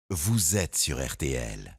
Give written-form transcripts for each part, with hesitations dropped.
Vous êtes sur RTL.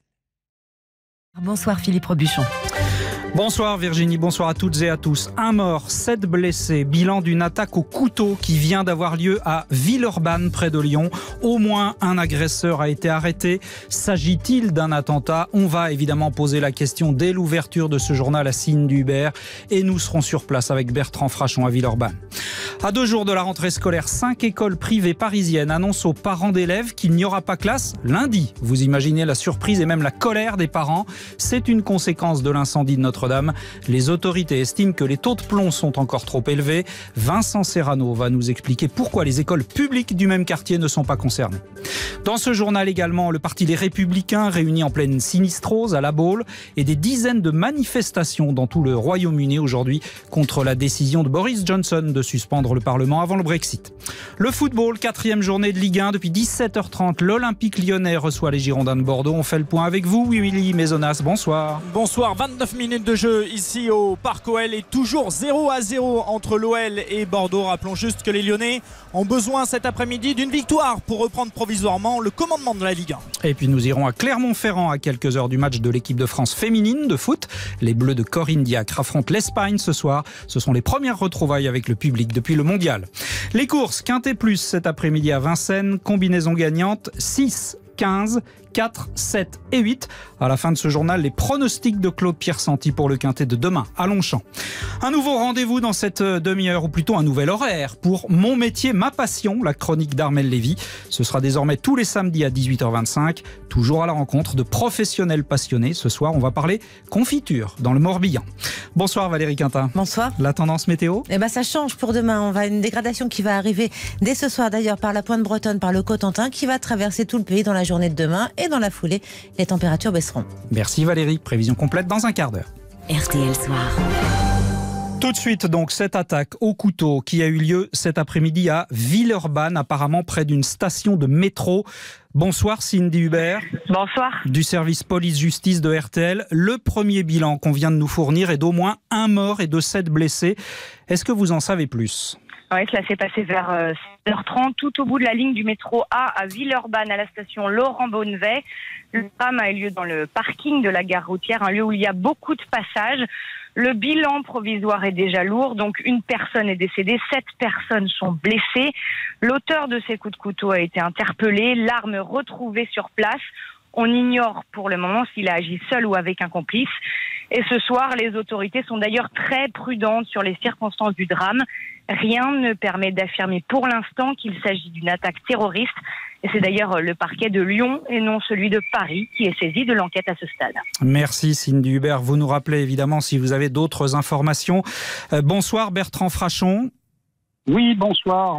Bonsoir Philippe Robuchon. Bonsoir Virginie, bonsoir à toutes et à tous. 1 mort, 7 blessés, bilan d'une attaque au couteau qui vient d'avoir lieu à Villeurbanne près de Lyon. Au moins un agresseur a été arrêté. S'agit-il d'un attentat? On va évidemment poser la question dès l'ouverture de ce journal à Cindy Hubert et nous serons sur place avec Bertrand Frachon à Villeurbanne. À 2 jours de la rentrée scolaire, 5 écoles privées parisiennes annoncent aux parents d'élèves qu'il n'y aura pas classe lundi. Vous imaginez la surprise et même la colère des parents. C'est une conséquence de l'incendie de Notre-Dame. Les autorités estiment que les taux de plomb sont encore trop élevés. Vincent Serrano va nous expliquer pourquoi les écoles publiques du même quartier ne sont pas concernées. Dans ce journal également, le parti Les Républicains réuni en pleine sinistrose à La Baule et des dizaines de manifestations dans tout le Royaume-Uni aujourd'hui contre la décision de Boris Johnson de suspendre le Parlement avant le Brexit. Le football, 4e journée de Ligue 1 depuis 17h30. L'Olympique lyonnais reçoit les Girondins de Bordeaux. On fait le point avec vous, Willy Maisonas. Bonsoir. Bonsoir, 29 minutes de jeu ici au Parc OL et toujours 0-0 entre l'OL et Bordeaux. Rappelons juste que les Lyonnais ont besoin cet après-midi d'une victoire pour reprendre provisoirement le commandement de la Ligue 1. Et puis nous irons à Clermont-Ferrand à quelques heures du match de l'équipe de France féminine de foot. Les Bleus de Corinne Diacre affrontent l'Espagne ce soir. Ce sont les premières retrouvailles avec le public depuis le mondial. Les courses, Quintet Plus cet après-midi à Vincennes. Combinaison gagnante 6, 15, 4, 7 et 8. À la fin de ce journal, les pronostics de Claude Pierre-Santi pour le quintet de demain à Longchamp. Un nouveau rendez-vous dans cette demi-heure, ou plutôt un nouvel horaire pour Mon métier, ma passion, la chronique d'Armel Lévy. Ce sera désormais tous les samedis à 18h25, toujours à la rencontre de professionnels passionnés. Ce soir, on va parler confiture dans le Morbihan. Bonsoir Valérie Quintin. Bonsoir. La tendance météo? Ça change pour demain. On va une dégradation qui va arriver dès ce soir d'ailleurs par la pointe bretonne, par le Cotentin, qui va traverser tout le pays dans la journée de demain. Et dans la foulée, les températures baisseront. Merci Valérie. Prévision complète dans un quart d'heure. RTL Soir. Tout de suite, donc, cette attaque au couteau qui a eu lieu cet après-midi à Villeurbanne, apparemment près d'une station de métro. Bonsoir Cindy Hubert. Bonsoir. Du service police-justice de RTL. Le premier bilan qu'on vient de nous fournir est d'au moins 1 mort et de 7 blessés. Est-ce que vous en savez plus ? Oui, cela s'est passé vers 6h30, tout au bout de la ligne du métro A à Villeurbanne, à la station Laurent-Bonnevet. Le drame a eu lieu dans le parking de la gare routière, un lieu où il y a beaucoup de passages. Le bilan provisoire est déjà lourd, donc 1 personne est décédée, 7 personnes sont blessées. L'auteur de ces coups de couteau a été interpellé, l'arme retrouvée sur place. On ignore pour le moment s'il a agi seul ou avec un complice. Et ce soir, les autorités sont d'ailleurs très prudentes sur les circonstances du drame. Rien ne permet d'affirmer pour l'instant qu'il s'agit d'une attaque terroriste. Et c'est d'ailleurs le parquet de Lyon et non celui de Paris qui est saisi de l'enquête à ce stade. Merci Cindy Hubert. Vous nous rappelez évidemment si vous avez d'autres informations. Bonsoir Bertrand Frachon. Oui, bonsoir.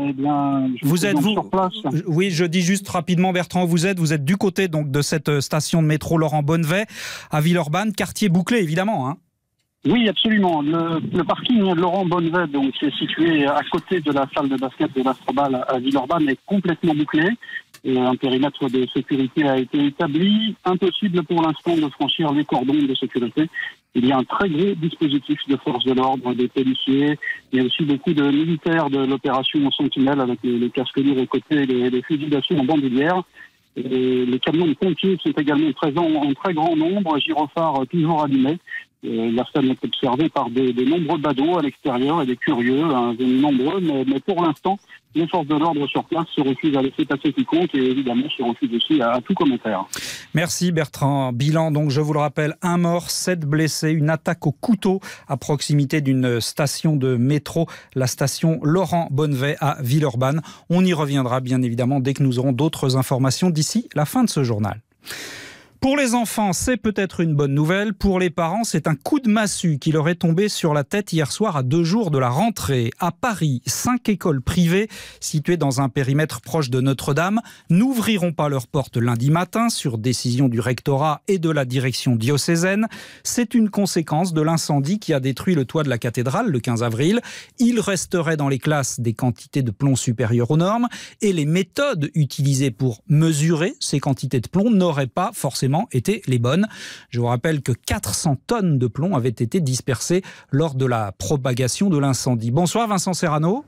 Vous êtes sur place. Oui, je dis juste rapidement, Bertrand, vous êtes du côté donc de cette station de métro Laurent-Bonnevet à Villeurbanne, quartier bouclé évidemment. Oui, absolument. Le parking Laurent-Bonnevet, donc, qui est situé à côté de la salle de basket de l'Astrobal à Villeurbanne, est complètement bouclé. Un périmètre de sécurité a été établi. Impossible pour l'instant de franchir les cordons de sécurité. Il y a un très gros dispositif de force de l'ordre, des policiers. Il y a aussi beaucoup de militaires de l'opération Sentinelle avec les casques lourds aux côtés et les fusils d'assaut en bandoulière. Et les camions de pompiers sont également présents en très grand nombre, gyrophares toujours allumés. La scène est observée par de nombreux badauds à l'extérieur et des curieux, nombreux, mais pour l'instant, les forces de l'ordre sur place se refusent à laisser passer quiconque et évidemment se refusent aussi à tout commentaire. Merci Bertrand. Bilan, donc je vous le rappelle, 1 mort, 7 blessés, une attaque au couteau à proximité d'une station de métro, la station Laurent-Bonnevet à Villeurbanne. On y reviendra bien évidemment dès que nous aurons d'autres informations d'ici la fin de ce journal. Pour les enfants, c'est peut-être une bonne nouvelle. Pour les parents, c'est un coup de massue qui leur est tombé sur la tête hier soir à 2 jours de la rentrée. À Paris, 5 écoles privées situées dans un périmètre proche de Notre-Dame n'ouvriront pas leurs portes lundi matin sur décision du rectorat et de la direction diocésaine. C'est une conséquence de l'incendie qui a détruit le toit de la cathédrale le 15 avril. Il resterait dans les classes des quantités de plomb supérieures aux normes et les méthodes utilisées pour mesurer ces quantités de plomb n'auraient pas forcément étaient les bonnes. Je vous rappelle que 400 tonnes de plomb avaient été dispersées lors de la propagation de l'incendie. Bonsoir Vincent Serrano.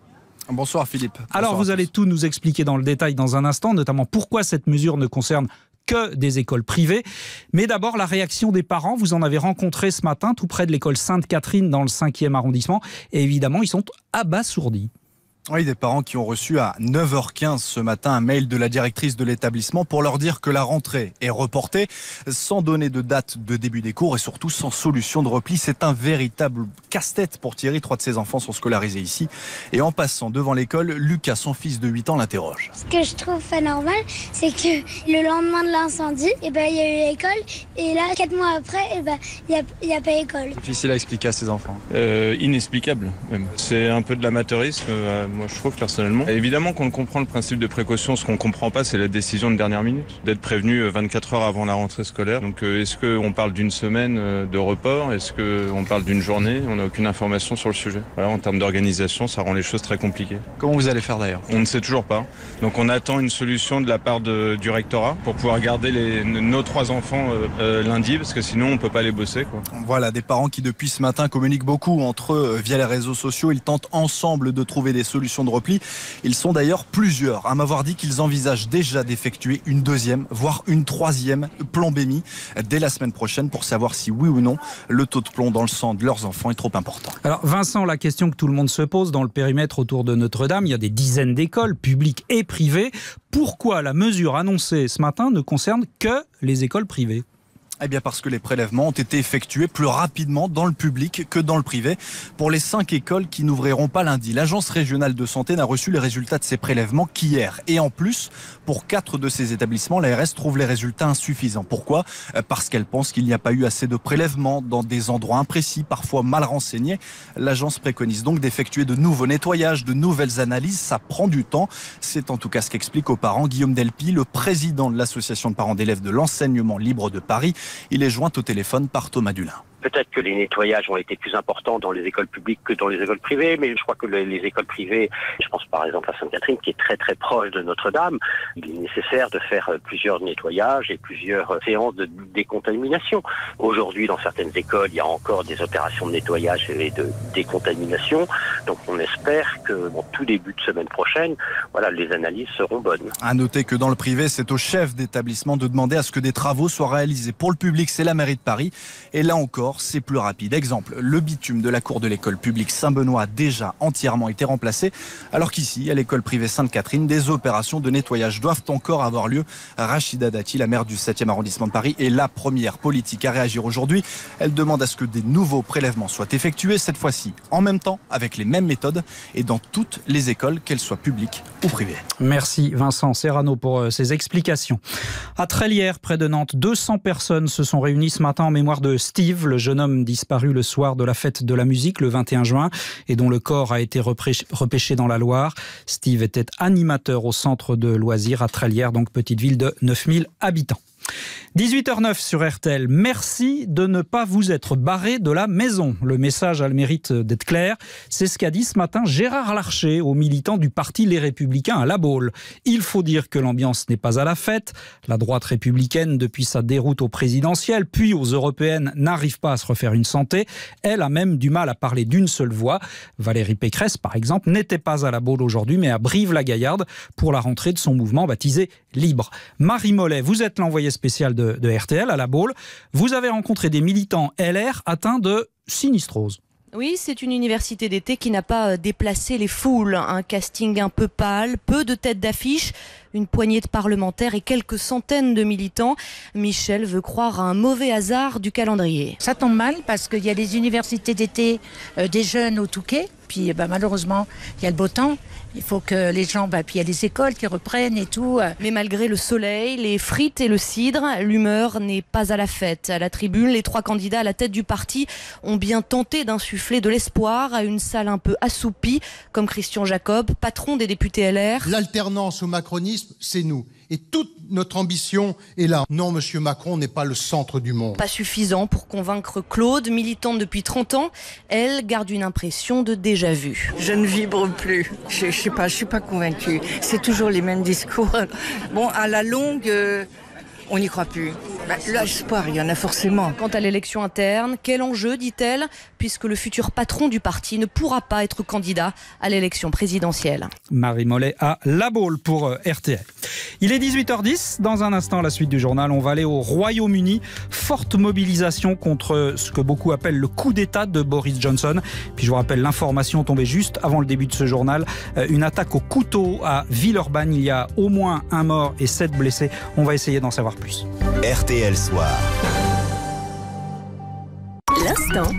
Bonsoir Philippe. Alors vous allez tout nous expliquer dans le détail dans un instant, notamment pourquoi cette mesure ne concerne que des écoles privées. Mais d'abord, la réaction des parents. Vous en avez rencontré ce matin, tout près de l'école Sainte-Catherine, dans le 5e arrondissement. Et évidemment, ils sont abasourdis. Oui, des parents qui ont reçu à 9h15 ce matin un mail de la directrice de l'établissement pour leur dire que la rentrée est reportée, sans donner de date de début des cours et surtout sans solution de repli. C'est un véritable casse-tête pour Thierry. 3 de ses enfants sont scolarisés ici. Et en passant devant l'école, Lucas, son fils de 8 ans, l'interroge. Ce que je trouve pas normal, c'est que le lendemain de l'incendie, il y a eu l'école. Et là, 4 mois après, il n'y a pas école. Difficile à expliquer à ses enfants. Inexplicable même. C'est un peu de l'amateurisme. Moi, je trouve personnellement. Et évidemment qu'on comprend le principe de précaution. Ce qu'on ne comprend pas, c'est la décision de dernière minute, d'être prévenu 24 heures avant la rentrée scolaire. Donc, est-ce qu'on parle d'une semaine de report? Est-ce qu'on parle d'une journée? On n'a aucune information sur le sujet. Voilà, en termes d'organisation, ça rend les choses très compliquées. Comment vous allez faire d'ailleurs? On ne sait toujours pas. Donc, on attend une solution de la part du rectorat pour pouvoir garder nos 3 enfants lundi, parce que sinon, on ne peut pas aller bosser, quoi. Voilà, des parents qui depuis ce matin communiquent beaucoup entre eux via les réseaux sociaux. Ils tentent ensemble de trouver des solutions de repli. Ils sont d'ailleurs plusieurs à m'avoir dit qu'ils envisagent déjà d'effectuer une 2e, voire une 3e plombémie dès la semaine prochaine pour savoir si oui ou non le taux de plomb dans le sang de leurs enfants est trop important. Alors Vincent, la question que tout le monde se pose dans le périmètre autour de Notre-Dame, il y a des dizaines d'écoles publiques et privées. Pourquoi la mesure annoncée ce matin ne concerne que les écoles privées ? Eh bien parce que les prélèvements ont été effectués plus rapidement dans le public que dans le privé. Pour les 5 écoles qui n'ouvriront pas lundi, l'Agence régionale de santé n'a reçu les résultats de ces prélèvements qu'hier. Et en plus, pour 4 de ces établissements, l'ARS trouve les résultats insuffisants. Pourquoi ? Parce qu'elle pense qu'il n'y a pas eu assez de prélèvements dans des endroits imprécis, parfois mal renseignés. L'agence préconise donc d'effectuer de nouveaux nettoyages, de nouvelles analyses. Ça prend du temps. C'est en tout cas ce qu'explique aux parents Guillaume Delpy, le président de l'association de parents d'élèves de l'enseignement libre de Paris. Il est joint au téléphone par Thomas Dulin. Peut-être que les nettoyages ont été plus importants dans les écoles publiques que dans les écoles privées, mais je crois que les écoles privées, je pense par exemple à Sainte-Catherine, qui est très très proche de Notre-Dame, il est nécessaire de faire plusieurs nettoyages et plusieurs séances de décontamination. Aujourd'hui, dans certaines écoles, il y a encore des opérations de nettoyage et de décontamination, donc on espère que tout début de semaine prochaine, voilà, les analyses seront bonnes. À noter que dans le privé, c'est au chef d'établissement de demander à ce que des travaux soient réalisés. Pour le public, c'est la mairie de Paris, et là encore, c'est plus rapide. Exemple, le bitume de la cour de l'école publique Saint-Benoît a déjà entièrement été remplacé, alors qu'ici, à l'école privée Sainte-Catherine, des opérations de nettoyage doivent encore avoir lieu. Rachida Dati, la maire du 7e arrondissement de Paris, est la première politique à réagir aujourd'hui. Elle demande à ce que des nouveaux prélèvements soient effectués, cette fois-ci en même temps, avec les mêmes méthodes, et dans toutes les écoles, qu'elles soient publiques ou privées. Merci Vincent Serrano pour ces explications. À Trélières, près de Nantes, 200 personnes se sont réunies ce matin en mémoire de Steve, le jeune homme disparu le soir de la fête de la musique le 21 juin et dont le corps a été repêché dans la Loire. Steve était animateur au centre de loisirs à Trélières, donc petite ville de 9000 habitants. 18h09 sur RTL. Merci de ne pas vous être barré de la maison. Le message a le mérite d'être clair. C'est ce qu'a dit ce matin Gérard Larcher aux militants du parti Les Républicains à La Baule. Il faut dire que l'ambiance n'est pas à la fête. La droite républicaine, depuis sa déroute aux présidentielles, puis aux européennes, n'arrive pas à se refaire une santé. Elle a même du mal à parler d'une seule voix. Valérie Pécresse, par exemple, n'était pas à La Baule aujourd'hui, mais à Brive-la-Gaillarde pour la rentrée de son mouvement baptisé Libre. Marie Mollet, vous êtes l'envoyée spéciale de RTL à La Baule. Vous avez rencontré des militants LR atteints de sinistrose. Oui, c'est une université d'été qui n'a pas déplacé les foules. Un casting un peu pâle, peu de têtes d'affiche, une poignée de parlementaires et quelques centaines de militants. Michel veut croire à un mauvais hasard du calendrier. Ça tombe mal parce qu'il y a les universités d'été des jeunes au Touquet. Puis malheureusement, il y a le beau temps. Il faut que les gens... puis il y a les écoles qui reprennent et tout. Mais malgré le soleil, les frites et le cidre, l'humeur n'est pas à la fête. À la tribune, les 3 candidats à la tête du parti ont bien tenté d'insuffler de l'espoir à une salle un peu assoupie, comme Christian Jacob, patron des députés LR. L'alternance au macronisme, c'est nous. Et toute notre ambition est là. Non, monsieur Macron n'est pas le centre du monde. Pas suffisant pour convaincre Claude, militante depuis 30 ans. Elle garde une impression de déjà-vu. Je ne vibre plus. Je suis pas convaincue. C'est toujours les mêmes discours. Bon, à la longue, on n'y croit plus. L'espoir, il y en a forcément. Quant à l'élection interne, quel enjeu, dit-elle, puisque le futur patron du parti ne pourra pas être candidat à l'élection présidentielle. Marie Mollet à La Baule pour RTL. Il est 18h10. Dans un instant, la suite du journal, on va aller au Royaume-Uni. Forte mobilisation contre ce que beaucoup appellent le coup d'État de Boris Johnson. Puis je vous rappelle l'information tombée juste avant le début de ce journal. Une attaque au couteau à Villeurbanne. Il y a au moins un mort et 7 blessés. On va essayer d'en savoir plus. RTL Soir. L'instant.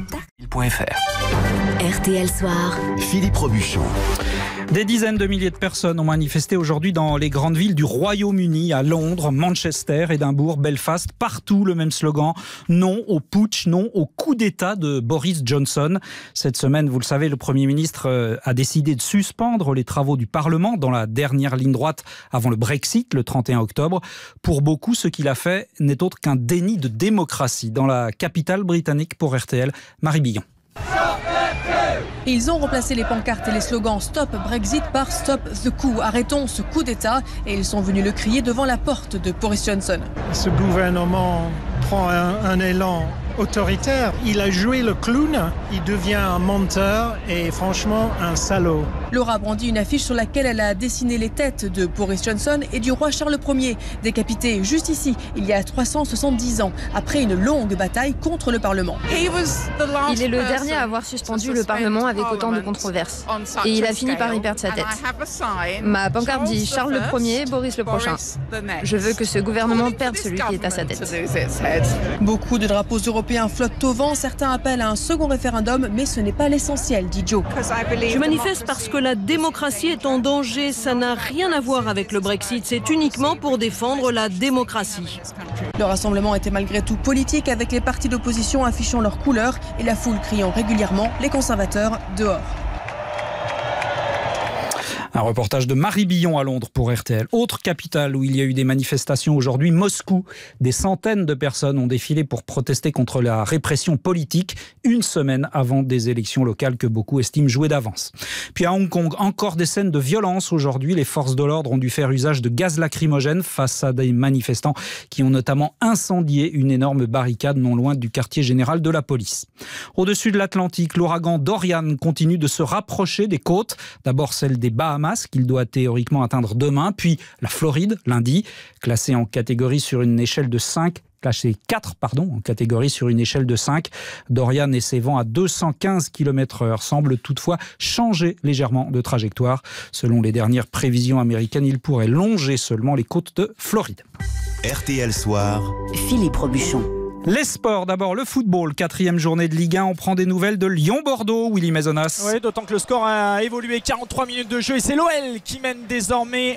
RTL Soir. Philippe Robuchon. Des dizaines de milliers de personnes ont manifesté aujourd'hui dans les grandes villes du Royaume-Uni, à Londres, Manchester, Édimbourg, Belfast. Partout le même slogan. Non au putsch, non au coup d'État de Boris Johnson. Cette semaine, vous le savez, le Premier ministre a décidé de suspendre les travaux du Parlement dans la dernière ligne droite avant le Brexit, le 31 octobre. Pour beaucoup, ce qu'il a fait n'est autre qu'un déni de démocratie. Dans la capitale britannique, pour RTL, Marie Billon. Ils ont remplacé les pancartes et les slogans Stop Brexit par Stop the coup. Arrêtons ce coup d'État. Et ils sont venus le crier devant la porte de Boris Johnson. Ce gouvernement prend un élan autoritaire. Il a joué le clown, il devient un menteur et franchement un salaud. Laura brandit une affiche sur laquelle elle a dessiné les têtes de Boris Johnson et du roi Charles Ier, décapité juste ici, il y a 370 ans, après une longue bataille contre le Parlement. Il est le dernier à avoir suspendu le Parlement avec autant de controverses. Et il a fini par y perdre sa tête. Ma pancarte dit Charles Ier, Boris le prochain. Je veux que ce gouvernement perde celui qui est à sa tête. Beaucoup de drapeaux européens flottent au vent. Certains appellent à un second référendum, mais ce n'est pas l'essentiel, dit Joe. Je manifeste parce que la démocratie est en danger. Ça n'a rien à voir avec le Brexit. C'est uniquement pour défendre la démocratie. Le rassemblement était malgré tout politique, avec les partis d'opposition affichant leurs couleurs et la foule criant régulièrement « Les conservateurs, dehors ». Un reportage de Marie Billon à Londres pour RTL. Autre capitale où il y a eu des manifestations aujourd'hui, Moscou. Des centaines de personnes ont défilé pour protester contre la répression politique, une semaine avant des élections locales que beaucoup estiment jouées d'avance. Puis à Hong Kong, encore des scènes de violence aujourd'hui. Les forces de l'ordre ont dû faire usage de gaz lacrymogène face à des manifestants qui ont notamment incendié une énorme barricade non loin du quartier général de la police. Au-dessus de l'Atlantique, l'ouragan Dorian continue de se rapprocher des côtes. D'abord celle des Bahamas, qu'il doit théoriquement atteindre demain, puis la Floride, lundi, classée en catégorie sur une échelle de 5, classé 4, en catégorie sur une échelle de 5. Dorian et ses vents à 215 km/h semblent toutefois changer légèrement de trajectoire. Selon les dernières prévisions américaines, il pourrait longer seulement les côtes de Floride. RTL Soir. Philippe Robuchon. Les sports, d'abord le football, 4e journée de Ligue 1, on prend des nouvelles de Lyon-Bordeaux, Willy Maisonnas. Oui, d'autant que le score a évolué, 43 minutes de jeu et c'est l'OL qui mène désormais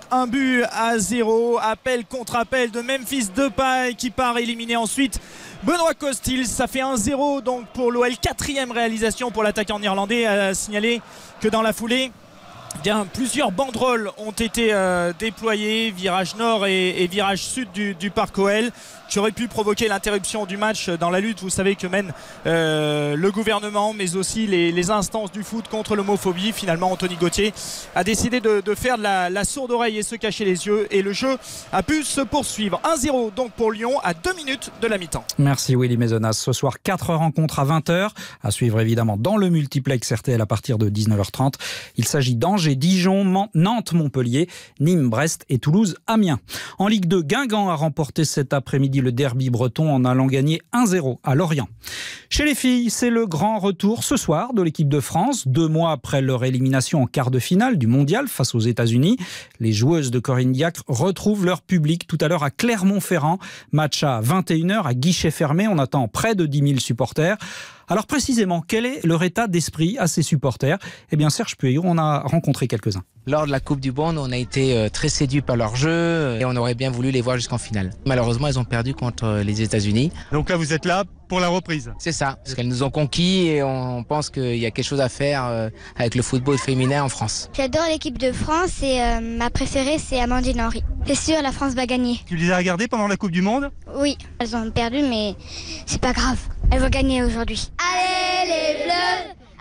1-0, appel contre appel de Memphis Depay qui part éliminer ensuite Benoît Costil. Ça fait 1-0 donc pour l'OL, 4e réalisation pour l'attaquant néerlandais. À signaler que dans la foulée, plusieurs banderoles ont été déployées, virage nord et virage sud du parc OL, qui aurait pu provoquer l'interruption du match dans la lutte, vous savez, que mène le gouvernement, mais aussi les instances du foot contre l'homophobie. Finalement, Anthony Gauthier a décidé de faire de la sourde oreille et se cacher les yeux, et le jeu a pu se poursuivre. 1-0 donc pour Lyon à 2 minutes de la mi-temps. Merci Willy Maisonnas. Ce soir, 4 rencontres à 20h, à suivre évidemment dans le multiplex RTL à partir de 19h30. Il s'agit d'Angers, Dijon, Nantes, Montpellier, Nîmes, Brest et Toulouse, Amiens. En Ligue 2, Guingamp a remporté cet après-midi le derby breton en allant gagner 1-0 à Lorient. Chez les filles, c'est le grand retour ce soir de l'équipe de France, 2 mois après leur élimination en quart de finale du mondial face aux États-Unis. Les joueuses de Corinne Diacre retrouvent leur public tout à l'heure à Clermont-Ferrand. Match à 21h à guichet fermé. On attend près de 10 000 supporters. Alors précisément, quel est leur état d'esprit à ces supporters ? Eh bien Serge Pueyo, on a rencontré quelques-uns. Lors de la Coupe du Monde, on a été très séduits par leur jeu et on aurait bien voulu les voir jusqu'en finale. Malheureusement, elles ont perdu contre les États-Unis. Donc là, vous êtes là pour la reprise ? C'est ça, parce qu'elles nous ont conquis et on pense qu'il y a quelque chose à faire avec le football féminin en France. J'adore l'équipe de France et ma préférée, c'est Amandine Henry. C'est sûr, la France va gagner. Tu les as regardées pendant la Coupe du Monde ? Oui, elles ont perdu, mais c'est pas grave. Elles vont gagner aujourd'hui. Allez les Bleus!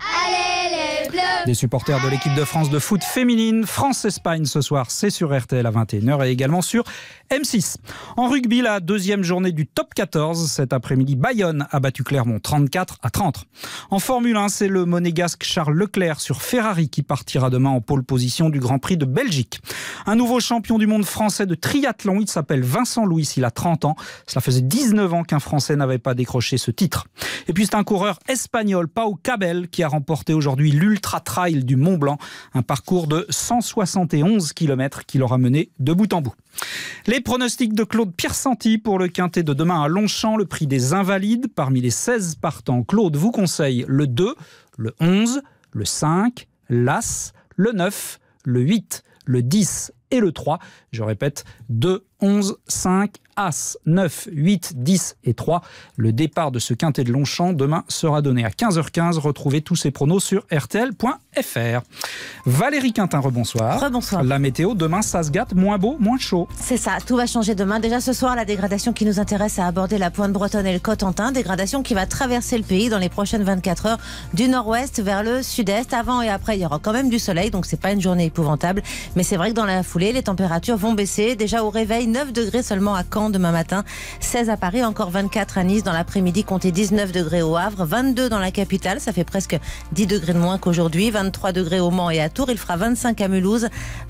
Des supporters de l'équipe de France de foot féminine. France-Espagne ce soir, c'est sur RTL à 21h et également sur M6. En rugby, la deuxième journée du top 14. Cet après-midi, Bayonne a battu Clermont 34-30. En Formule 1, c'est le monégasque Charles Leclerc sur Ferrari qui partira demain en pole position du Grand Prix de Belgique. Un nouveau champion du monde français de triathlon, il s'appelle Vincent Louis, il a 30 ans. Cela faisait 19 ans qu'un Français n'avait pas décroché ce titre. Et puis c'est un coureur espagnol, Pau Cabell, qui a remporté aujourd'hui l'Ultra Trail du Mont Blanc, un parcours de 171 km qui l'aura mené de bout en bout. Les pronostics de Claude Piersanti pour le quintet de demain à Longchamp, le prix des Invalides. Parmi les 16 partants, Claude vous conseille le 2, le 11, le 5, l'As, le 9, le 8, le 10 et le 3. Je répète, 2, 11, 5, As, 9, 8, 10 et 3. Le départ de ce quintet de Longchamp demain sera donné à 15h15. Retrouvez tous ces pronos sur rtl.fr. Valérie Quintin, rebonsoir. Rebonsoir. La météo, demain, ça se gâte, moins beau, moins chaud. C'est ça, tout va changer demain. Déjà ce soir, la dégradation qui nous intéresse a abordé la pointe bretonne et le Cotentin. Dégradation qui va traverser le pays dans les prochaines 24 heures du nord-ouest vers le sud-est. Avant et après, il y aura quand même du soleil, donc c'est pas une journée épouvantable. Mais c'est vrai que dans la foulée, les températures vont baisser. Déjà au réveil, 9 degrés seulement à Caen demain matin, 16 à Paris, encore 24 à Nice. Dans l'après-midi, comptez 19 degrés au Havre, 22 dans la capitale, ça fait presque 10 degrés de moins qu'aujourd'hui, 23 degrés au Mans et à Tours, il fera 25 à Mulhouse,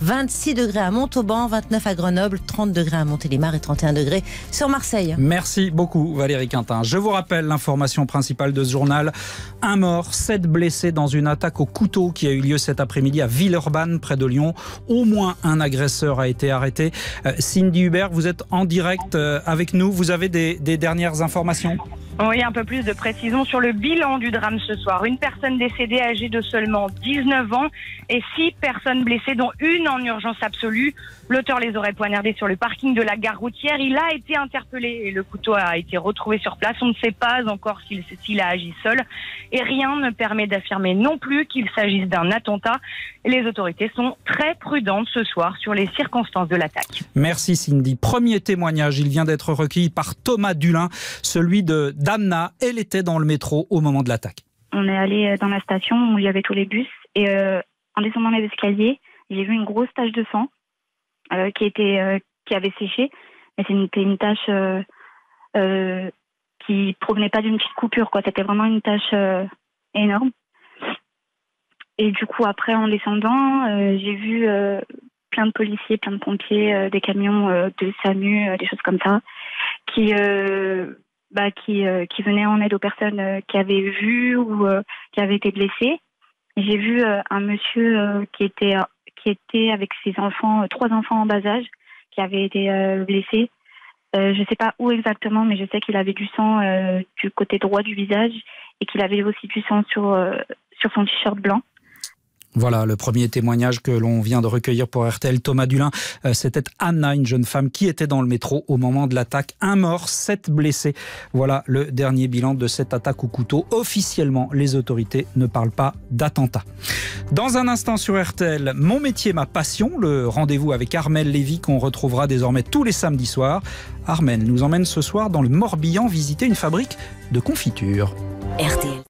26 degrés à Montauban, 29 à Grenoble, 30 degrés à Montélimar et 31 degrés sur Marseille. Merci beaucoup Valérie Quintin. Je vous rappelle l'information principale de ce journal. Un mort, 7 blessés dans une attaque au couteau qui a eu lieu cet après-midi à Villeurbanne, près de Lyon. Au moins un agresseur a été arrêté. Cindy Hubert, vous êtes en direct avec nous. Vous avez des dernières informations ? Oui, un peu plus de précision sur le bilan du drame ce soir. Une personne décédée âgée de seulement 19 ans et 6 personnes blessées, dont une en urgence absolue. L'auteur les aurait poignardés sur le parking de la gare routière. Il a été interpellé et le couteau a été retrouvé sur place. On ne sait pas encore s'il a agi seul et rien ne permet d'affirmer non plus qu'il s'agisse d'un attentat. Les autorités sont très prudentes ce soir sur les circonstances de l'attaque. Merci Cindy. Premier témoignage, il vient d'être recueilli par Thomas Dulin, celui d'Anna. Elle était dans le métro au moment de l'attaque. On est allé dans la station où il y avait tous les bus et en descendant les escaliers, j'ai vu une grosse tache de sang qui avait séché. Mais c'était une tache qui provenait pas d'une petite coupure, quoi. C'était vraiment une tache énorme. Et du coup, après, en descendant, j'ai vu plein de policiers, plein de pompiers, des camions de SAMU, des choses comme ça, qui venaient en aide aux personnes qui avaient vu ou qui avaient été blessées. J'ai vu un monsieur qui était avec ses enfants, 3 enfants en bas âge, qui avaient été blessés. Je ne sais pas où exactement, mais je sais qu'il avait du sang du côté droit du visage et qu'il avait aussi du sang sur son t-shirt blanc. Voilà le premier témoignage que l'on vient de recueillir pour RTL. Thomas Dulin, c'était Anna, une jeune femme qui était dans le métro au moment de l'attaque. 1 mort, 7 blessés. Voilà le dernier bilan de cette attaque au couteau. Officiellement, les autorités ne parlent pas d'attentat. Dans un instant sur RTL, Mon métier, ma passion, le rendez-vous avec Armelle Lévy qu'on retrouvera désormais tous les samedis soirs. Armelle nous emmène ce soir dans le Morbihan visiter une fabrique de confiture. RTL.